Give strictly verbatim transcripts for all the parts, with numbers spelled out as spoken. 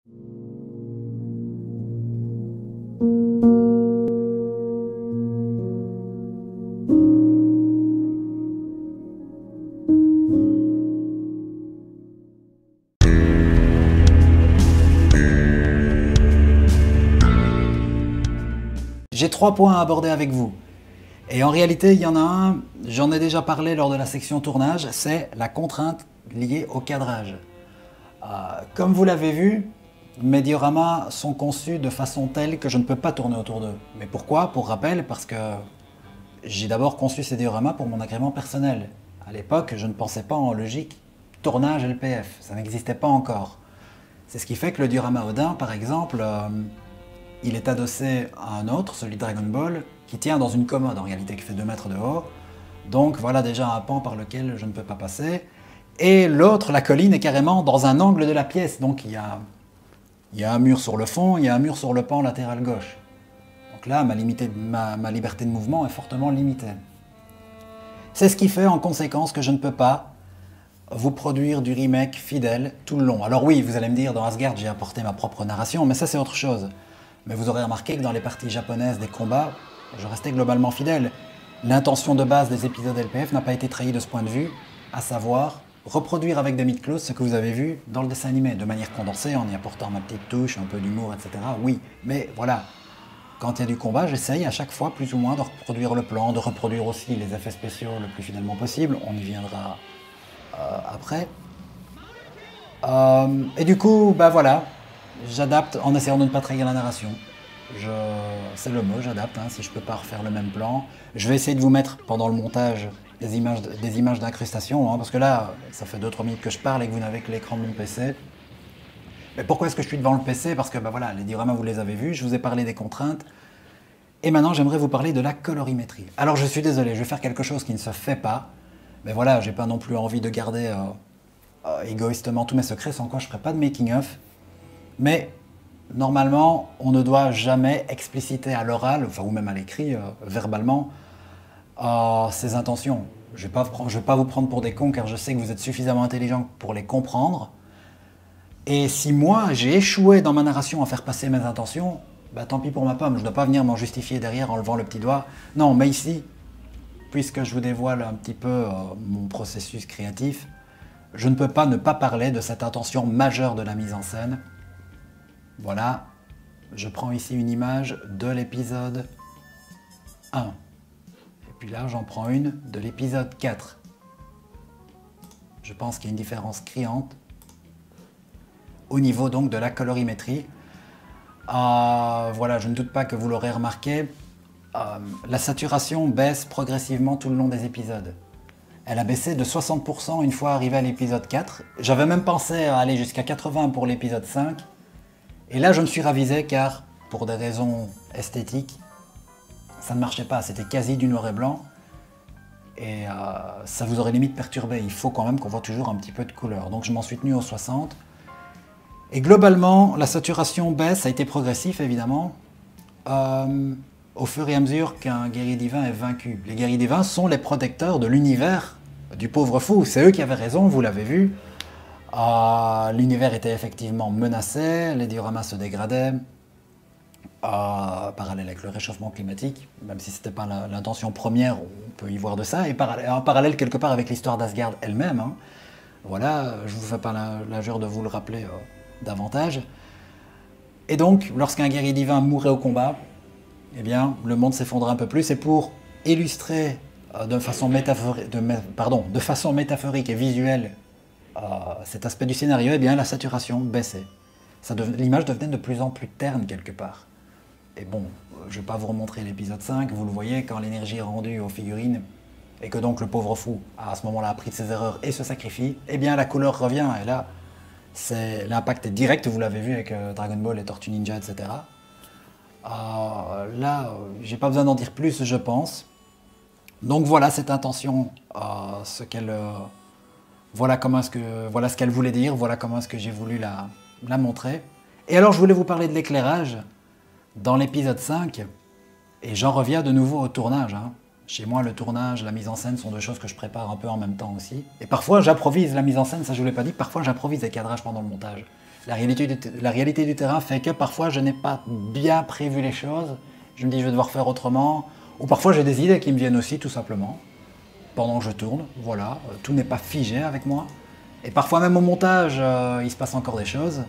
J'ai trois points à aborder avec vous. Et en réalité, il y en a un, j'en ai déjà parlé lors de la section tournage, c'est la contrainte liée au cadrage. Euh, comme vous l'avez vu, mes dioramas sont conçus de façon telle que je ne peux pas tourner autour d'eux. Mais pourquoi? Pour rappel, parce que j'ai d'abord conçu ces dioramas pour mon agrément personnel. À l'époque, je ne pensais pas en logique tournage L P F, ça n'existait pas encore. C'est ce qui fait que le diorama Odin, par exemple, euh, il est adossé à un autre, celui de Dragon Ball, qui tient dans une commode en réalité, qui fait deux mètres de haut. Donc voilà déjà un pan par lequel je ne peux pas passer. Et l'autre, la colline, est carrément dans un angle de la pièce. Donc il y a, il y a un mur sur le fond, il y a un mur sur le pan latéral gauche. Donc là, ma, limité, ma, ma liberté de mouvement est fortement limitée. C'est ce qui fait en conséquence que je ne peux pas vous produire du remake fidèle tout le long. Alors oui, vous allez me dire, dans Asgard, j'ai apporté ma propre narration, mais ça c'est autre chose. Mais vous aurez remarqué que dans les parties japonaises des combats, je restais globalement fidèle. L'intention de base des épisodes L P F n'a pas été trahie de ce point de vue, à savoir reproduire avec de mid-close ce que vous avez vu dans le dessin animé, de manière condensée, en y apportant ma petite touche, un peu d'humour, et cetera. Oui, mais voilà, quand il y a du combat, j'essaye à chaque fois plus ou moins de reproduire le plan, de reproduire aussi les effets spéciaux le plus fidèlement possible, on y viendra euh, après. Euh, et du coup, bah voilà, j'adapte en essayant de ne pas trahir la narration. Je... C'est le mot, j'adapte, hein, si je peux pas refaire le même plan. Je vais essayer de vous mettre pendant le montage des images, des images d'incrustation, hein, parce que là, ça fait deux trois minutes que je parle et que vous n'avez que l'écran de mon P C. Mais pourquoi est-ce que je suis devant le P C? Parce que bah voilà, les dioramas vous les avez vus, je vous ai parlé des contraintes. Et maintenant, j'aimerais vous parler de la colorimétrie. Alors je suis désolé, je vais faire quelque chose qui ne se fait pas. Mais voilà, j'ai pas non plus envie de garder euh, euh, égoïstement tous mes secrets, sans quoi je ferai pas de making-of. Mais normalement, on ne doit jamais expliciter à l'oral, enfin, ou même à l'écrit, euh, verbalement, euh, ses intentions. Je ne vais, vais pas vous prendre pour des cons, car je sais que vous êtes suffisamment intelligents pour les comprendre. Et si moi, j'ai échoué dans ma narration à faire passer mes intentions, bah tant pis pour ma pomme, je ne dois pas venir m'en justifier derrière en levant le petit doigt. Non, mais ici, puisque je vous dévoile un petit peu euh, mon processus créatif, je ne peux pas ne pas parler de cette intention majeure de la mise en scène. Voilà, je prends ici une image de l'épisode un. Et puis là, j'en prends une de l'épisode quatre. Je pense qu'il y a une différence criante au niveau donc de la colorimétrie. Euh, voilà, je ne doute pas que vous l'aurez remarqué, euh, la saturation baisse progressivement tout le long des épisodes. Elle a baissé de soixante pour cent une fois arrivé à l'épisode quatre. J'avais même pensé à aller jusqu'à quatre-vingts pour l'épisode cinq. Et là, je me suis ravisé car, pour des raisons esthétiques, ça ne marchait pas. C'était quasi du noir et blanc. Et euh, ça vous aurait limite perturbé. Il faut quand même qu'on voit toujours un petit peu de couleur. Donc je m'en suis tenu aux soixante. Et globalement, la saturation baisse, ça a été progressif évidemment, euh, au fur et à mesure qu'un guerrier divin est vaincu. Les guerriers divins sont les protecteurs de l'univers du pauvre fou. C'est eux qui avaient raison, vous l'avez vu. Euh, L'univers était effectivement menacé, les dioramas se dégradaient, euh, parallèle avec le réchauffement climatique, même si ce n'était pas l'intention première, on peut y voir de ça, et parallèle, en parallèle quelque part avec l'histoire d'Asgard elle-même. Hein. Voilà, je ne vous fais pas l'injure de vous le rappeler euh, davantage. Et donc, lorsqu'un guerrier divin mourait au combat, eh bien, le monde s'effondrait un peu plus, et pour illustrer euh, de, façon métaphorique, de, pardon, de façon métaphorique et visuelle Euh, cet aspect du scénario, eh bien, la saturation baissait. L'image devenait de plus en plus terne quelque part. Et bon, je ne vais pas vous remontrer l'épisode cinq, vous le voyez, quand l'énergie est rendue aux figurines, et que donc le pauvre fou, a, à ce moment-là, appris de ses erreurs et se sacrifie, eh bien la couleur revient, et là, l'impact est direct, vous l'avez vu avec euh, Dragon Ball et Tortue Ninja, et cetera. Euh, là, euh, j'ai pas besoin d'en dire plus, je pense. Donc voilà cette intention, euh, ce qu'elle... Euh, Voilà, comment est-ce que, voilà ce qu'elle voulait dire, voilà comment est-ce que j'ai voulu la, la montrer. Et alors je voulais vous parler de l'éclairage dans l'épisode cinq, et j'en reviens de nouveau au tournage. Hein. Chez moi, le tournage, la mise en scène sont deux choses que je prépare un peu en même temps aussi. Et parfois j'improvise la mise en scène, ça je ne vous l'ai pas dit, parfois j'improvise les cadrages pendant le montage. La réalité, du, la réalité du terrain fait que parfois je n'ai pas bien prévu les choses. Je me dis je vais devoir faire autrement. Ou parfois j'ai des idées qui me viennent aussi tout simplement. Pendant que je tourne, voilà. Tout n'est pas figé avec moi. Et parfois même au montage, euh, il se passe encore des choses.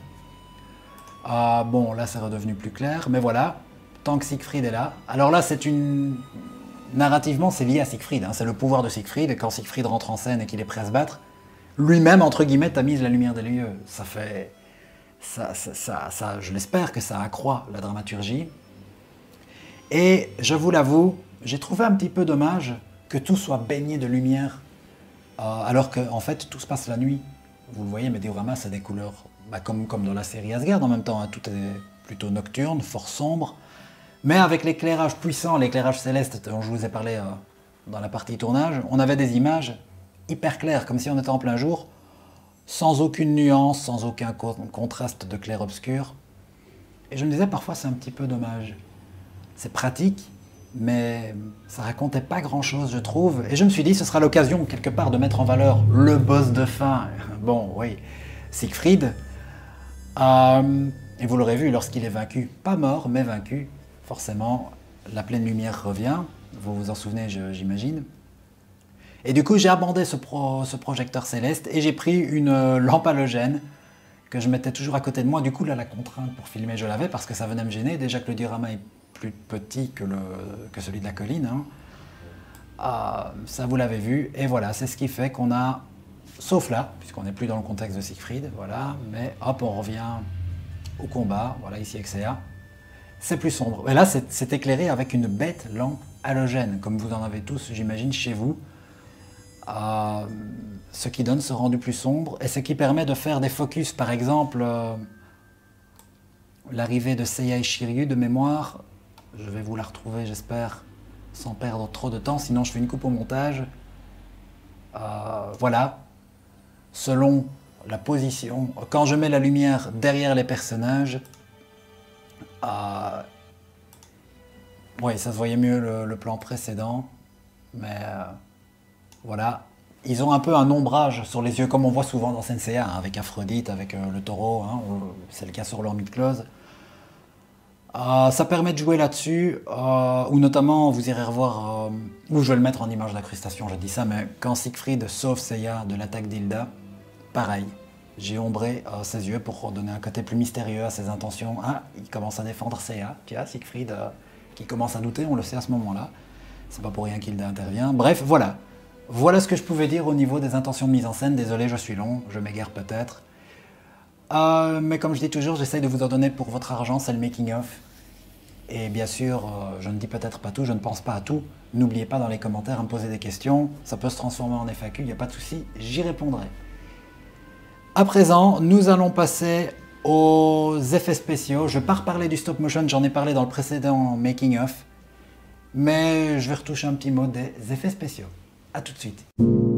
Euh, bon, là c'est redevenu plus clair. Mais voilà, tant que Siegfried est là. Alors là c'est une... Narrativement c'est lié à Siegfried. Hein. C'est le pouvoir de Siegfried. Et quand Siegfried rentre en scène et qu'il est prêt à se battre, lui-même, entre guillemets, tamise la lumière des lieux. Ça fait... Ça, ça, ça, ça, je l'espère que ça accroît la dramaturgie. Et je vous l'avoue, j'ai trouvé un petit peu dommage que tout soit baigné de lumière, euh, alors qu'en en fait tout se passe la nuit. Vous le voyez, Météorama, c'est des couleurs bah, comme, comme dans la série Asgard en même temps, hein, tout est plutôt nocturne, fort sombre, mais avec l'éclairage puissant, l'éclairage céleste dont je vous ai parlé euh, dans la partie tournage, on avait des images hyper claires, comme si on était en plein jour, sans aucune nuance, sans aucun co contraste de clair-obscur. Et je me disais, parfois c'est un petit peu dommage. C'est pratique, mais ça racontait pas grand-chose, je trouve. Et je me suis dit, ce sera l'occasion, quelque part, de mettre en valeur le boss de fin. Bon, oui, Siegfried. Euh, et vous l'aurez vu, lorsqu'il est vaincu, pas mort, mais vaincu, forcément, la pleine lumière revient. Vous vous en souvenez, j'imagine. Et du coup, j'ai abandonné ce, pro, ce projecteur céleste et j'ai pris une lampe halogène que je mettais toujours à côté de moi. Du coup, là, la contrainte pour filmer, je l'avais parce que ça venait me gêner. Déjà que le diorama est plus petit que, le, que celui de la colline. Hein. Ah, ça, vous l'avez vu. Et voilà, c'est ce qui fait qu'on a, sauf là, puisqu'on n'est plus dans le contexte de Siegfried, voilà, mais hop, on revient au combat. Voilà, ici, Exea. C'est plus sombre. Et là, c'est éclairé avec une bête lampe halogène, comme vous en avez tous, j'imagine, chez vous. Euh, ce qui donne ce rendu plus sombre et ce qui permet de faire des focus. Par exemple, euh, l'arrivée de Seiya et Shiryu de mémoire, je vais vous la retrouver, j'espère, sans perdre trop de temps, sinon je fais une coupe au montage. Euh, voilà, selon la position, quand je mets la lumière derrière les personnages, euh, oui, ça se voyait mieux le, le plan précédent, mais... Euh, Voilà, ils ont un peu un ombrage sur les yeux, comme on voit souvent dans Senseiya, hein, avec Aphrodite, avec euh, le taureau, hein, c'est le cas sur leur mythos. Euh, ça permet de jouer là-dessus, euh, ou notamment, vous irez revoir, euh, ou je vais le mettre en image d'incrustation, je dis ça, mais quand Siegfried sauve Seiya de l'attaque d'Hilda, pareil, j'ai ombré euh, ses yeux pour donner un côté plus mystérieux à ses intentions. Ah, il commence à défendre Seiya, tu vois, Siegfried euh, qui commence à douter, on le sait à ce moment-là, c'est pas pour rien qu'Hilda intervient, bref, voilà. Voilà ce que je pouvais dire au niveau des intentions de mise en scène. Désolé, je suis long, je m'égare peut-être. Euh, mais comme je dis toujours, j'essaye de vous en donner pour votre argent, c'est le making-of. Et bien sûr, euh, je ne dis peut-être pas tout, je ne pense pas à tout. N'oubliez pas dans les commentaires à me poser des questions. Ça peut se transformer en F A Q, il n'y a pas de souci, j'y répondrai. À présent, nous allons passer aux effets spéciaux. Je ne vais pas reparler du stop motion, j'en ai parlé dans le précédent making-of. Mais je vais retoucher un petit mot des effets spéciaux. A tout de suite.